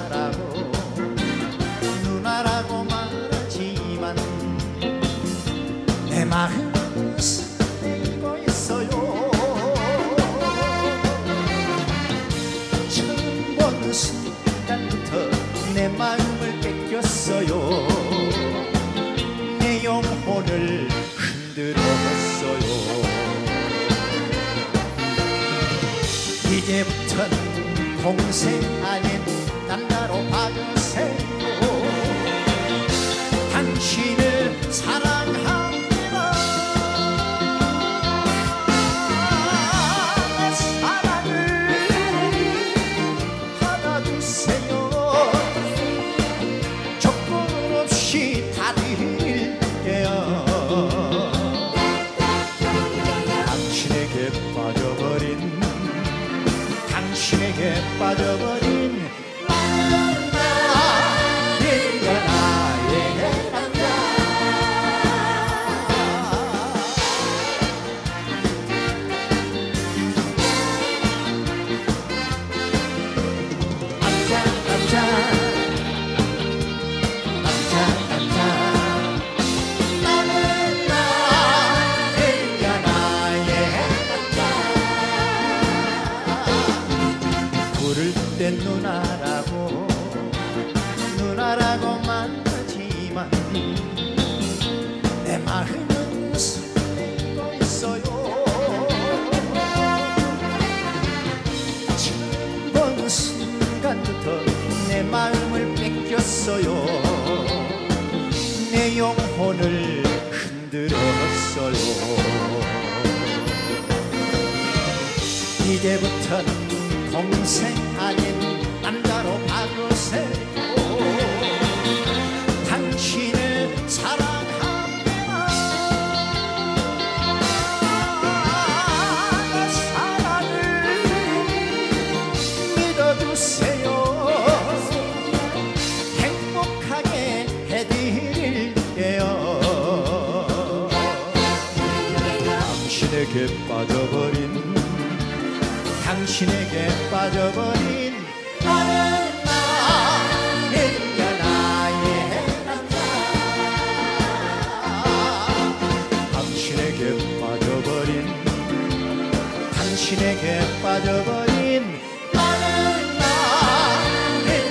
누나라고 누나라고 말하지만 내 마음은 설레고 있어요. 처음 본 순간부터 내 마음을 뺏겼어요. 내 영혼을 흔들었어요. 이제부턴 동생 아닌 남자로 봐주세요. 당신을 사랑합니다. 사랑을 받아주세요. 조건 없이 다 드릴게요. 당신에게 빠져버린 당신에게 빠져버린 나는 나의 남자. 나는 부를 땐 누나라고 누나라고만 하지만 내 마음은 설레고 있어요. 처음 본 순간부터 내 마음을 뺏겼어요. 내 영혼을 흔들었어요. 이제부턴 동생 아닌 남자로 봐주세요. 당신을 사랑합니다. 사랑을 믿어주세요. 행복하게 해드릴게요. 당신에게 빠져버린 당신에게 빠져버린 나는 나의 남자. 당신에게 빠져버린 당신에게 빠져버린 나는 나의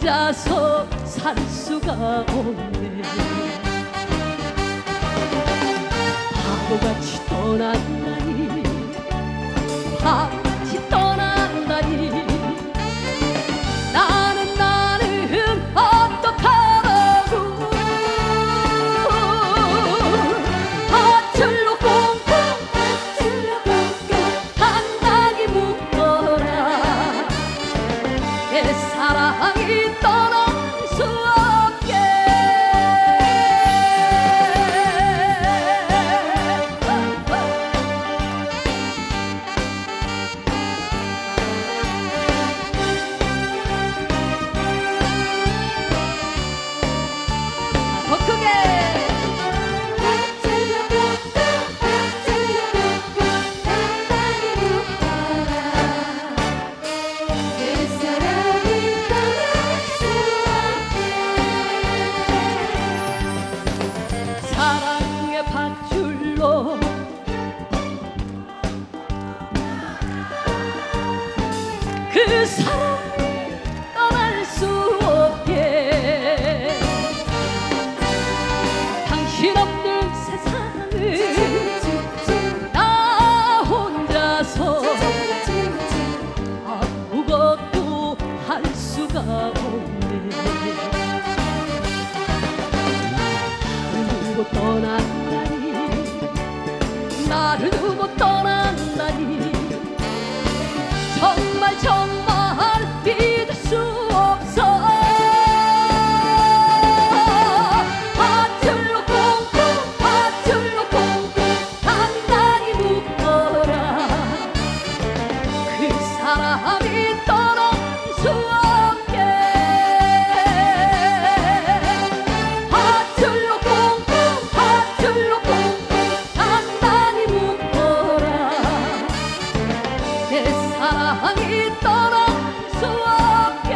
혼자서 살 수가 없네. 바보같이 떠난다니, 바보같이 떠난다니. 나는 어떡하라고. 밧줄로 꽁꽁 단단히 묶어라. 내 사랑이 떠날 수 없게. 더 크게. 사랑의 밧줄로 그 사랑이 떠날 수 없게. 당신 없는 세상을 나 혼자서 아무것도 할 수가 없네. 두고 떠난다니, 나를 두고 떠난다니. 정말 정말 믿을 수 없어. 밧줄로 꽁꽁 단단히 묶어라. 그 사람이 떠날 수 없게. 밧줄로 꽁꽁 단단히 묶어라. 내 사랑이 떠날 수 없게.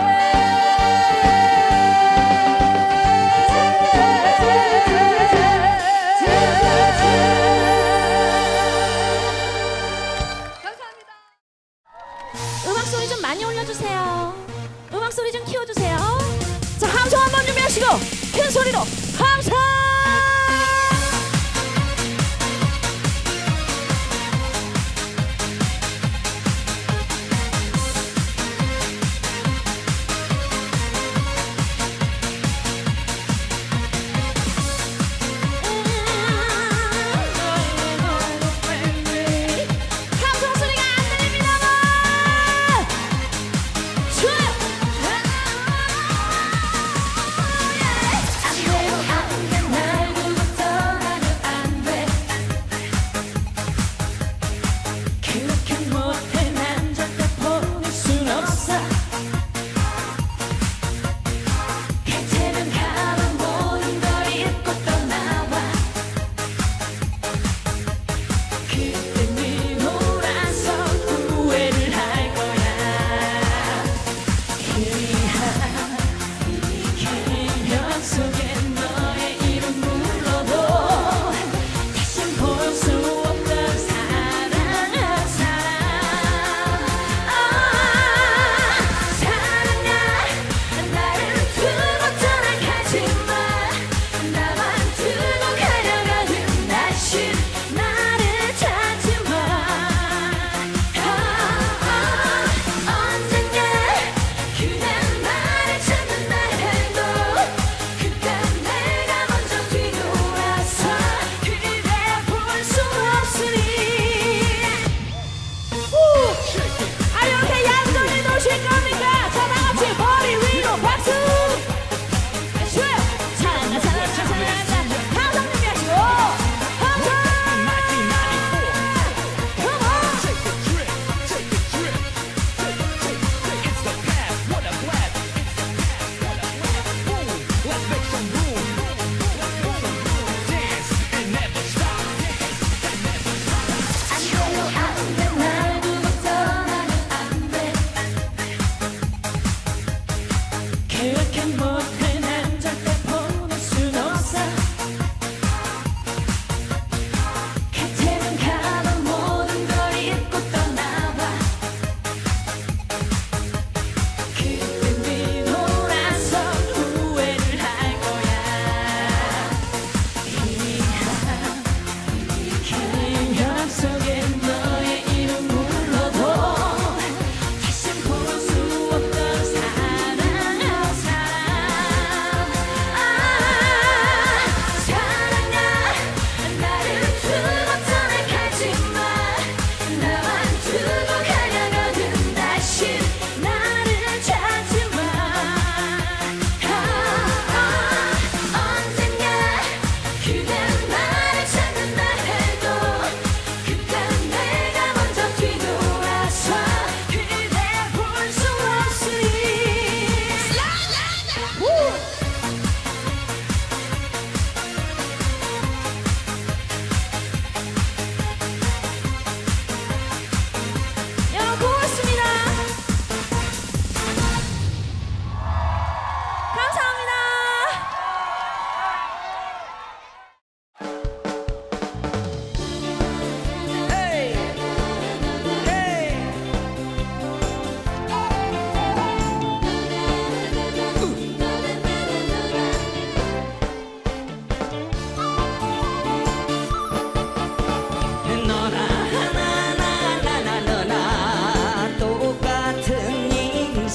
감사합니다. 음악 소리 좀 많이 올려주세요. 음악 소리 좀 키워주세요. 자, 함성 한번 준비하시고 큰 소리로 함성. 함성 소리가 안 들립니다만 좋아요. 안 돼요, 안 돼.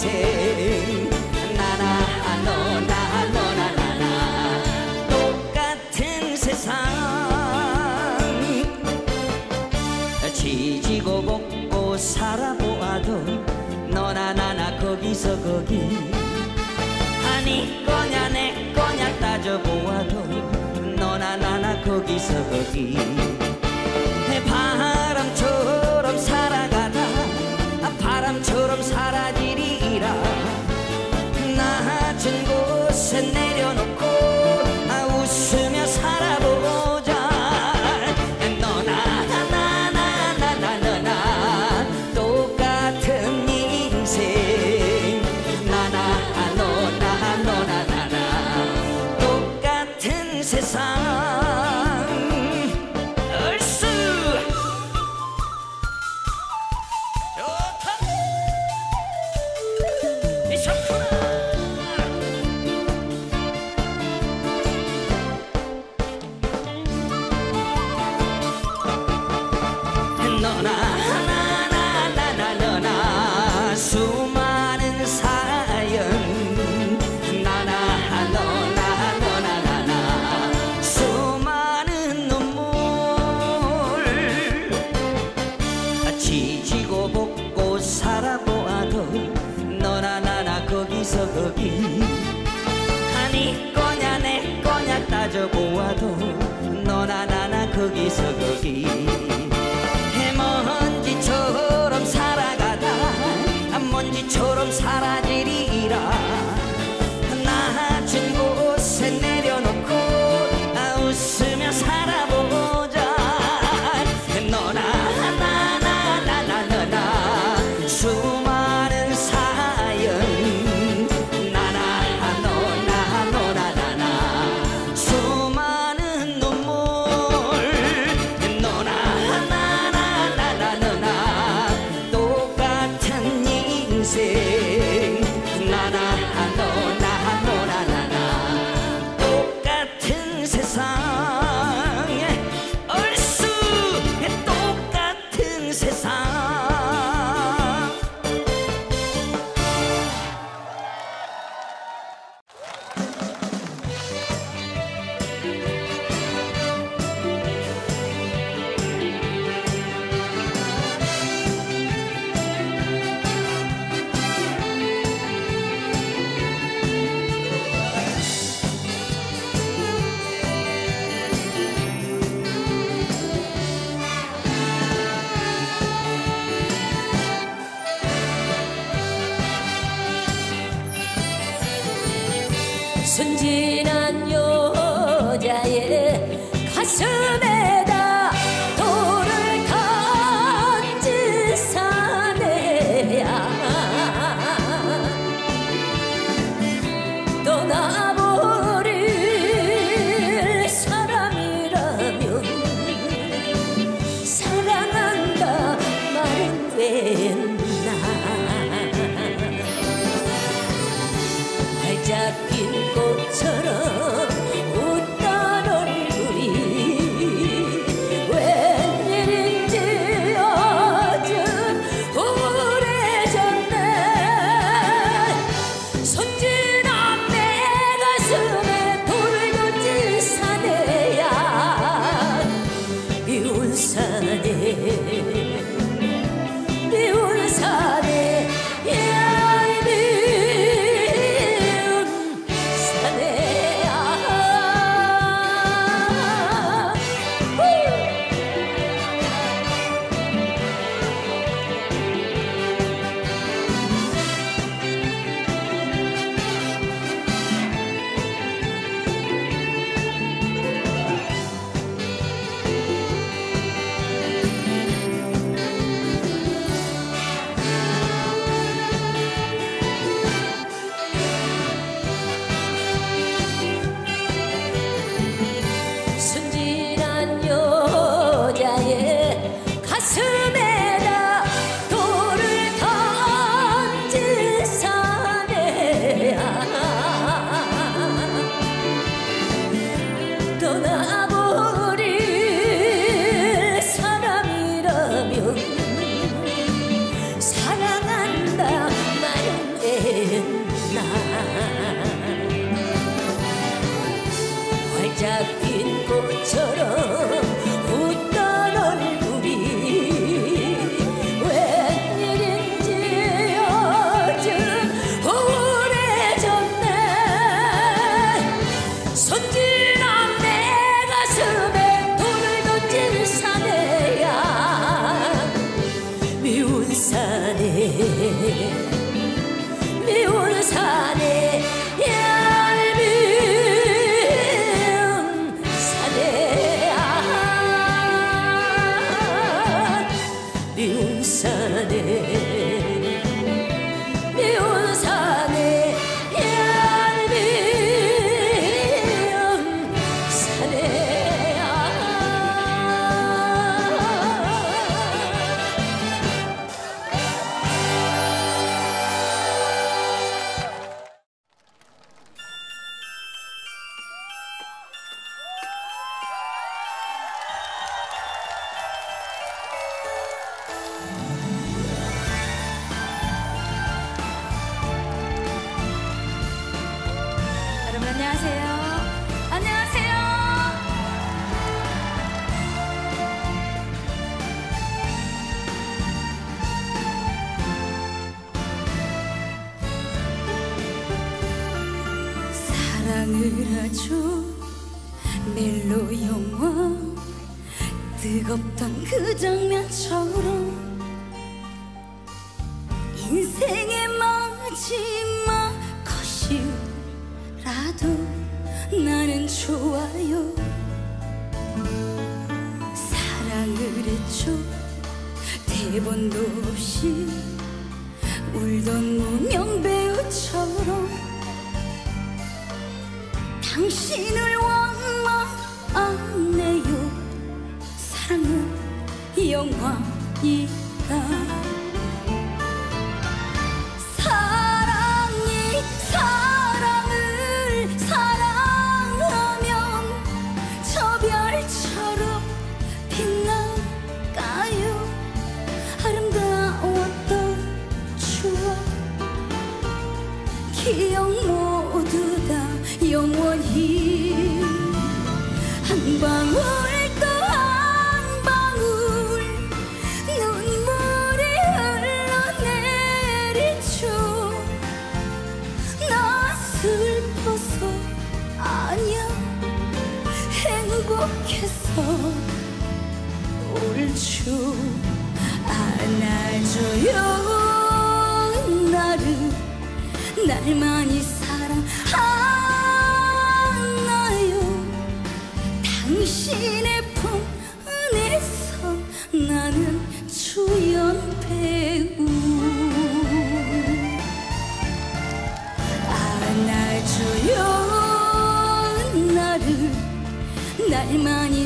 인생 나나 너나 너나 나나 똑같은 세상 지지고 볶고 살아보아도 너나 나나 거기서 거기 아니 거냐 내 거냐 따져보아도 너나 나나 거기서 거기 바람처럼 살아가다 바람처럼 사라지리라 낮은 곳에 내려놓고 웃으며 살아보자 너나 나나 너나 똑같은 인생 나나 너나 너나 나나 똑같은 세상 수많은 사연 나나 너나 너나 나나 수많은 눈물 지지고 볶고 살아보아도 너나 나나 거기서 거기 아니 거냐 내 거냐 따져보아도 너나 나나 거기서 거기 먼지처럼 살아가다 먼지처럼 사라지리라 낮은 곳에 내려놓고 웃으며 살아보자 너나 나나 너나 수많은 사연 나나 너나 너나 나나 수많은 눈물 너나 나나 너나 똑같은 인생 나나 너나 너나 나나 똑같은 세상 얼쑤 똑같은 세상 순진한 여자의 가슴에다 돌을 던진 사내야 떠나버릴 사람이라면 사랑한다 말은 왜 잡힌 꽃처럼 웃던 얼굴이 사랑을 하죠 멜로 영화 뜨겁던 그 장면처럼 인생의 마지막 컷이라도 나는 좋아요. 사랑을 했죠 대본도 없이 울던 무명 배우처럼 당신을 원망하네요. 사랑은 영화이다. 사랑이 사랑을 사랑하면 저 별처럼 빛나가요. 아름다웠던 추억 기억 모두 다 영원히 한 방울 또 한 방울 눈물이 흘러내리죠. 나 슬퍼서 아니야 행복해서 울죠. 안아줘요 나를 날 많이 사랑하나요. 당신의 품 안에서 나는 주연 배우. 안아줘요 나를 날 많이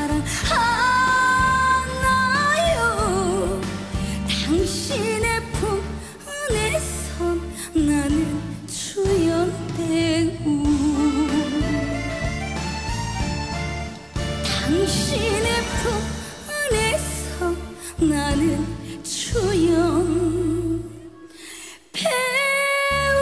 사랑하나요. 당신의 품 안에서 나는 주연 배우. 당신의 품 안에서 나는 주연 배우.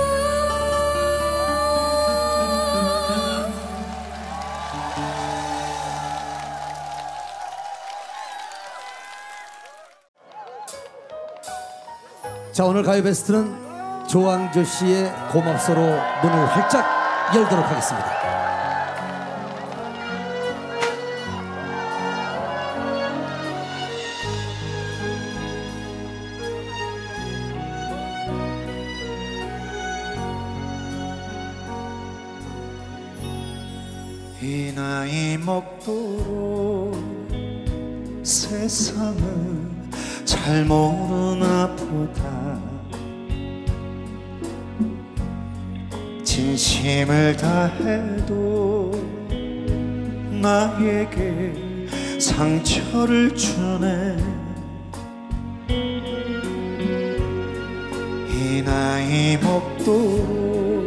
자, 오늘 가요베스트는 조항조 씨의 고맙소로 문을 활짝 열도록 하겠습니다. 이 나이 먹도록 세상을 잘 모르나 보다. 진심을 다해도 나에게 상처를 주네. 이 나이 먹도록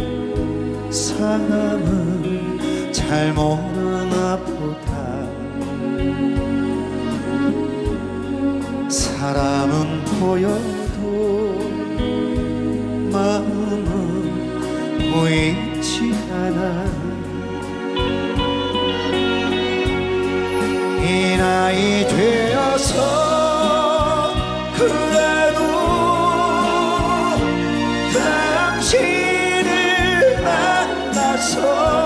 사람을 잘 모르나 보다. 사람은 보여도 마음은 보이지 않아. 이 나이 되어서 그래도 당신을 만나서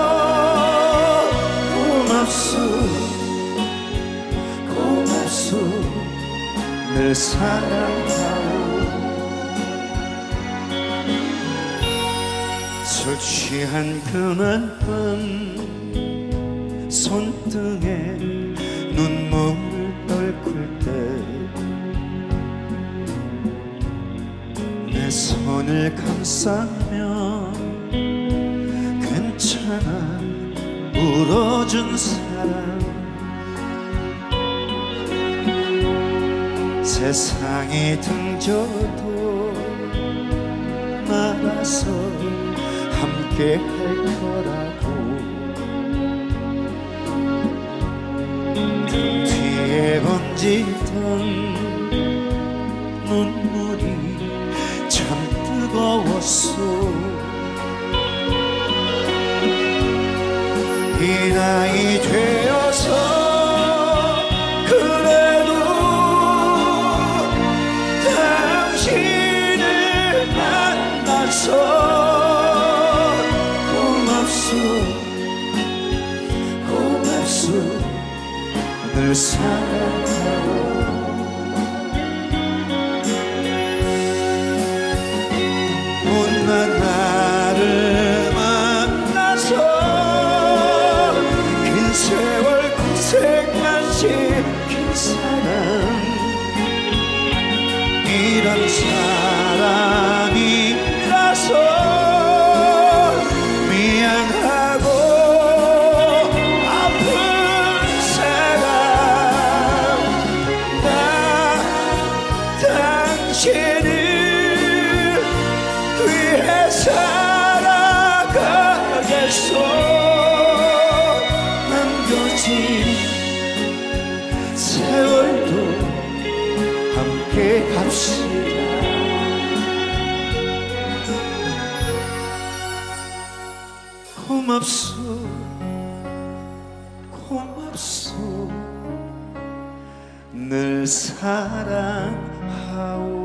고맙소 늘 사랑하오. 술 취한 그날 밤 손등에 눈물을 덜굴 때 내 손을 감싸며 괜찮아 울어준 사람. 세상이 등져도 나가서 함께 할 거라고. 등 뒤에 번지던 눈물이 참 뜨거웠어. 이 나이 되어서 그래도 당신을 만나서 고맙소 늘 사랑하오. 못난 나를 만나서 긴 세월 고생만 시킨 사람, 이런 사람이라서 미안하고 아픈 사람. 나 당신을 위해 살아가겠소. 남겨진 세월도 함께 합시다. 고맙소 고맙소 늘 사랑하오.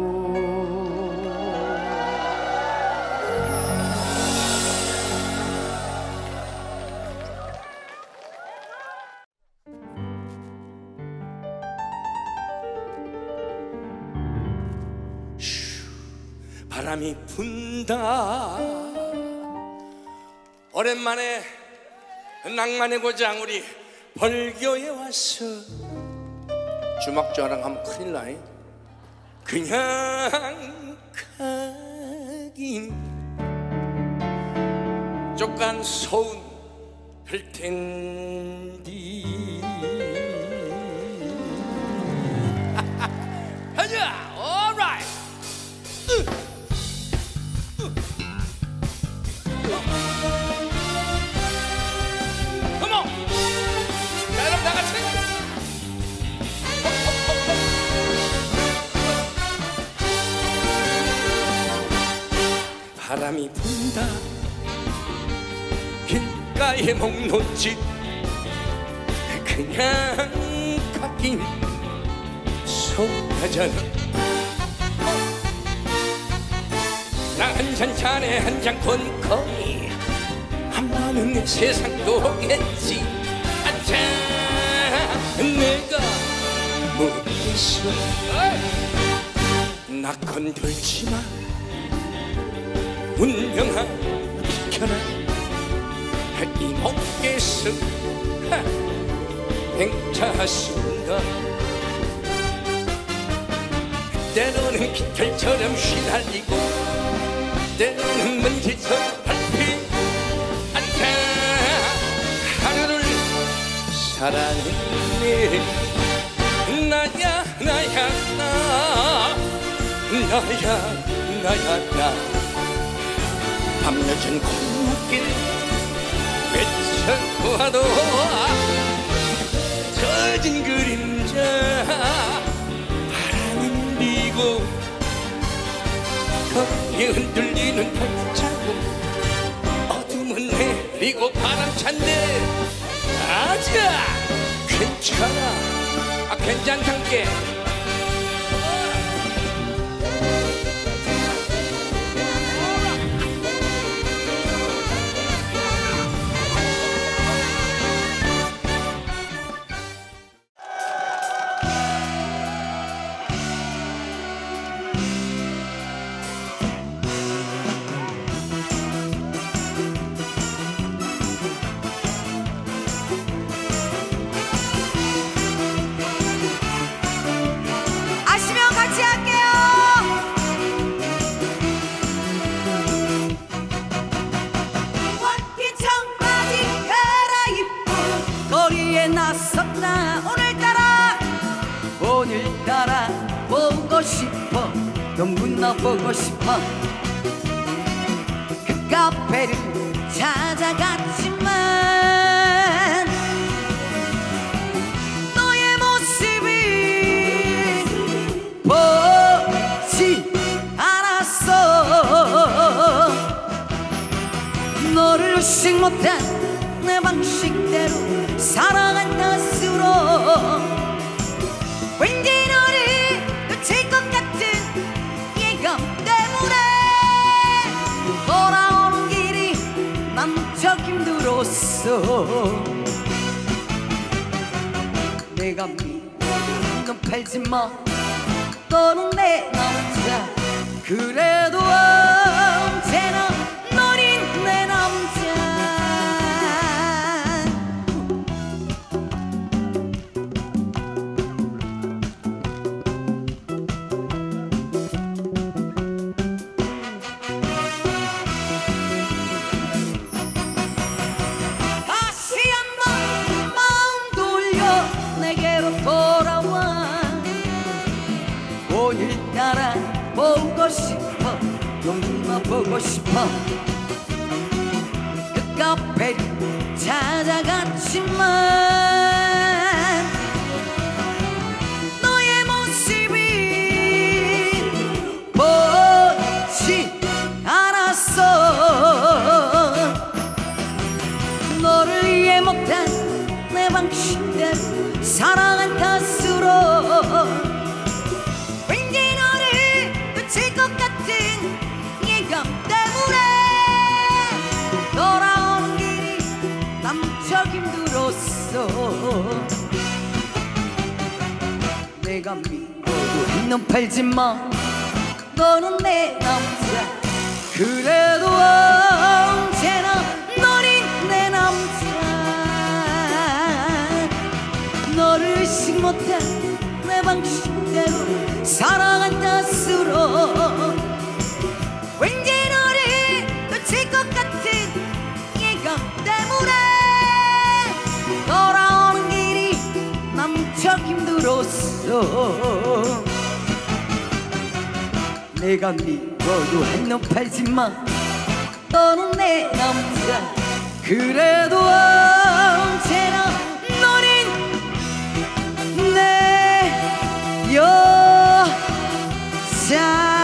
바람이 분다. 오랜만에 낭만의 고장 우리 벌교에 왔어. 주먹 자랑하면 큰일 나이. 그냥 가긴 쪽간 소운 할 텐디. 하자. alright. 바람이 분다. 길가에 목놓지 그냥 가긴 속하잖아. 나 한 잔 잔에 한 잔 곤거리 한 번은 세상도 오겠지. 아차 내가 못했어. 나 건들지마. 운명아 비켜라. 이 목에서 행차하신다. 때로는 깃털처럼 휘날리고 때로는 먼지처럼 밟히. 안타 하루를 사랑했네. 나야 나야 나 나야 나야 나. 밤늦은 골목길 외쳐보아도 젖은 그림자. 바람은 비고 거기에 흔들리는 발자국. 어둠은 내리고 바람 찬데 아자 괜찮아. 괜찮단게. 오늘따라 보고 싶어. 너무나 보고 싶어. 그 카페를 찾아갔지만 너의 모습이 보지 않았어. 너를 의식 못한 내 방식대로 살아간 탓으로 왠지 너를 놓칠 것 같은 예감 때문에 돌아오는 길이 난 무척 힘들었어. 내가 믿어도 넌 팔지마 너는 내 남자 그래도 언제나 너린 내 남자 다시 한번 마음 돌려 내게로 돌아와 오늘따라 보고 싶어 용기만 보고 싶어 그 카페를 찾아갔지만 너의 모습이 보지 않았어 너를 이해 못한 내 방식대로 사랑한 탓으로 왠지 너를 놓칠 것 같은 예감 때문에 돌아오는 길이 남적 힘들었어 내가 믿어도 넌 팔지마 너는 내 남자 그래도 언제나 너린 내 남자 너를 의식 못한 내 방식대로 사랑한 탓으로 왠지 너를 놓칠 것 같은 예감 때문에 돌아오는 길이 남적 힘들었어 내가 믿어도 넌 팔지마 너는 내 남자 그래도 언제나 너는 내 여자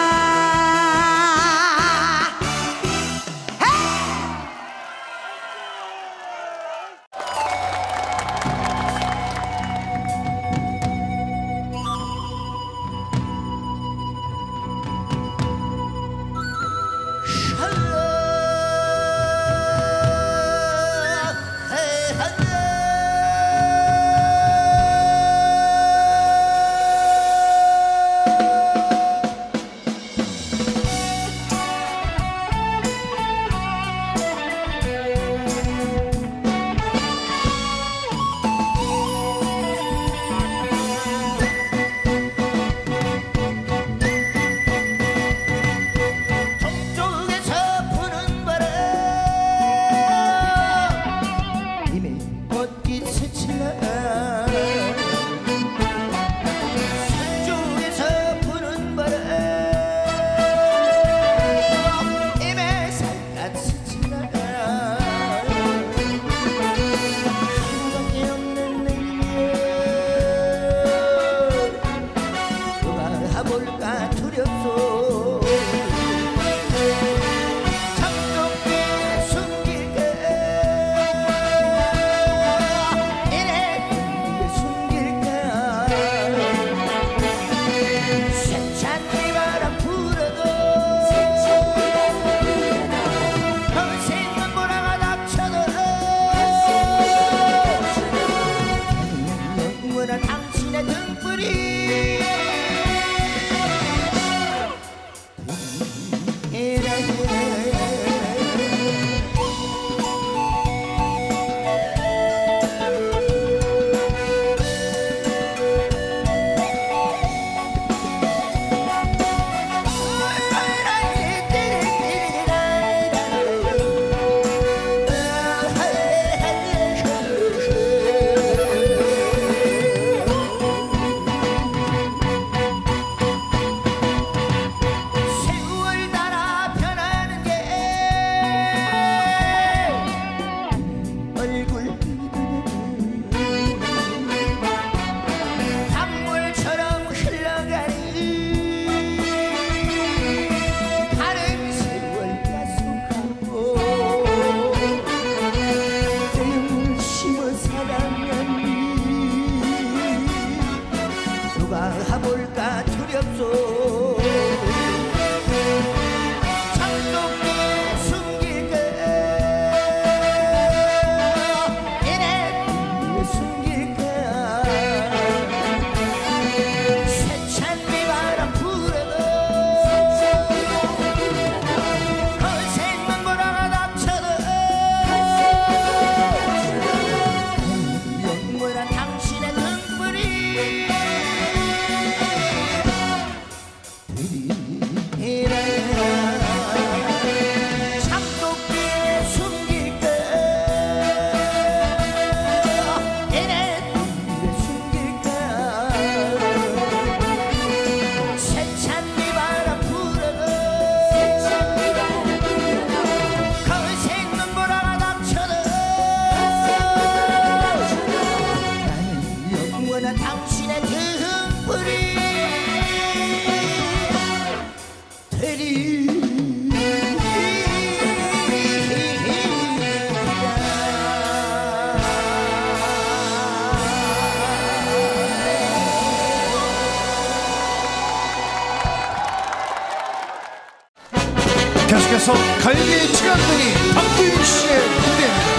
갈비의 치간둥이 박두윤 씨의 무대입니다.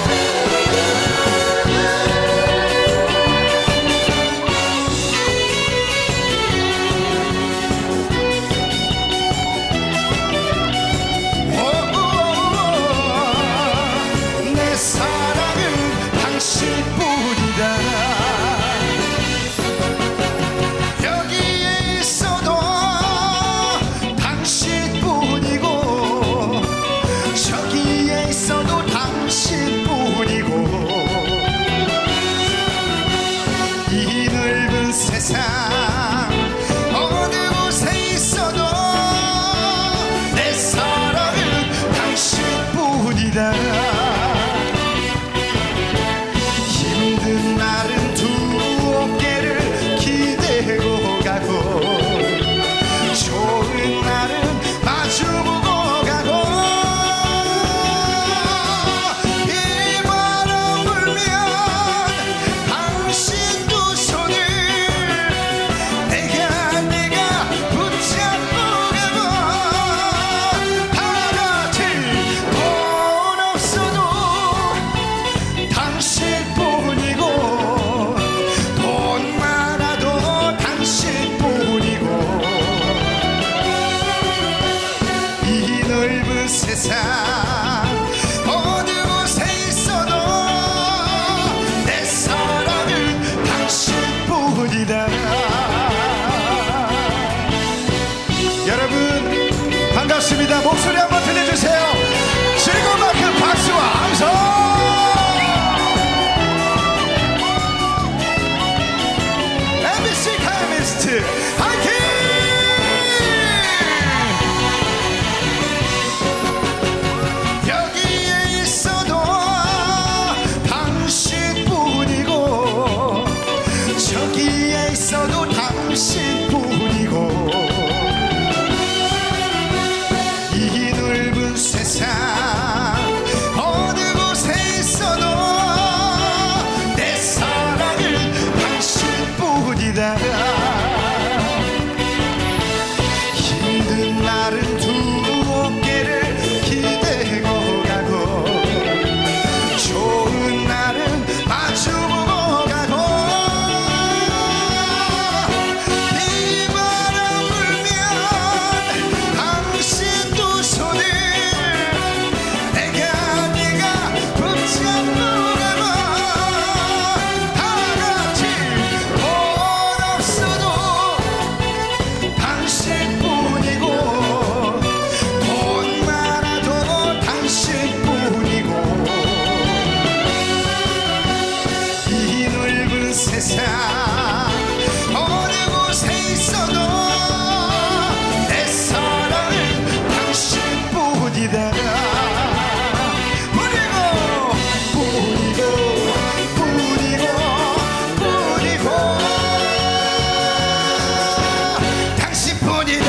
내 사랑은 당신뿐이다. 여기에 있어도 당신뿐이고 저기에 있어도 당신뿐이고 이 넓은 세상 어느 곳에 있어도 내 사랑은 당신뿐이다. 힘든 날은 두 어깨를 기대고 가고 좋은 날은 마주보고 가고 이 바람 불면 당신 두 손을 내가 붙잡고 가고 다같이 돈 없어도 당신뿐이고 돈 많아도 당신뿐이고 이 넓은 세상 어느 곳에 있어도 내 사랑은 당신뿐이다. 여러분 반갑습니다. 목소리 한번 들려주세요. 즐거운 만큼 박수와 함성. MBC 카이미스트 화이팅! 여기에 있어도 당신뿐이고 저기에 있어도 당신뿐이고 이 넓은 세상 어느 곳에 있어도 내 사랑은 당신뿐이다. 힘든 날은 두 어깨를 기대고 가고 좋은 날은 마주보고 가고 이 바람 불면 당신 두 손을 내가 붙잡고 가고 다같이 돈 없어도 당신뿐이고 돈 많아도 당신뿐이고 이 넓은 세상 어느 곳에 있어도 내 사랑은 당신뿐이다. 뿐이고 당신뿐이다.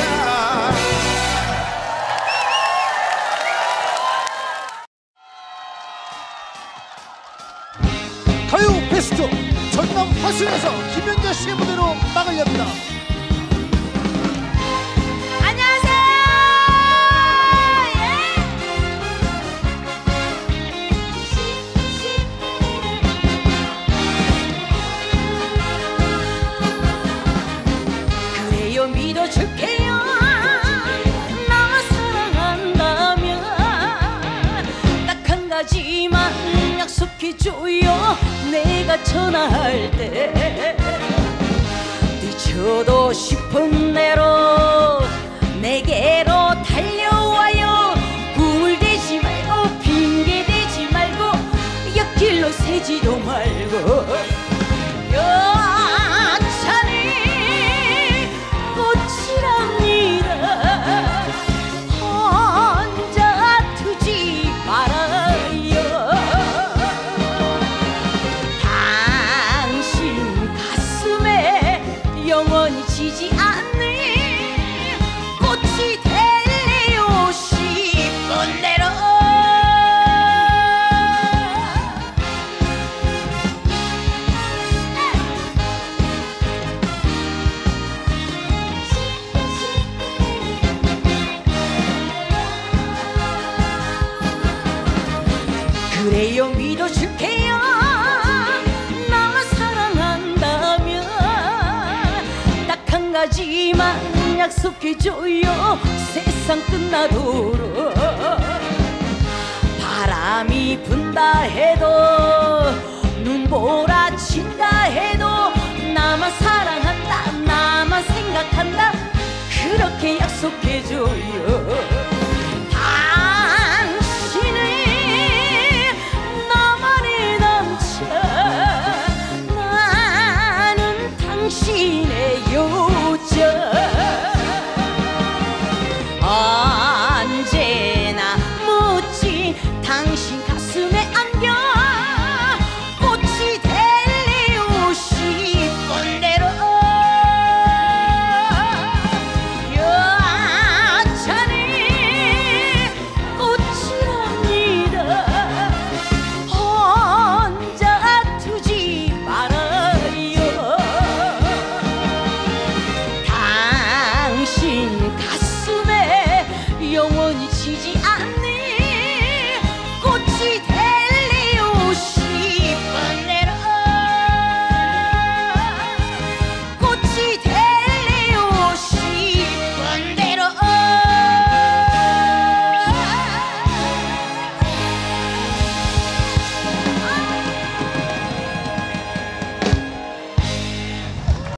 가요 베스트 전남 화순에서 김연자 씨의 무대로 막을 엽니다. 안녕하세요. 그래요 믿어줄게요. 나 사랑한다면 딱 한 가지만 약속해줘요. 내가 전화할 때 늦어도 싶은 대로 내게로 달려와요. 꿈을 대지 말고 핑계 대지 말고 옆길로 새지도 말고 여찬이 꽃이랍니다. 혼자 두지 말아요. 당신 가슴에 영원히 지지 않는 꽃이 될래요. 그래요 믿어줄게요. 나만 사랑한다면 딱 한 가지만 약속해줘요. 세상 끝나도록 바람이 분다 해도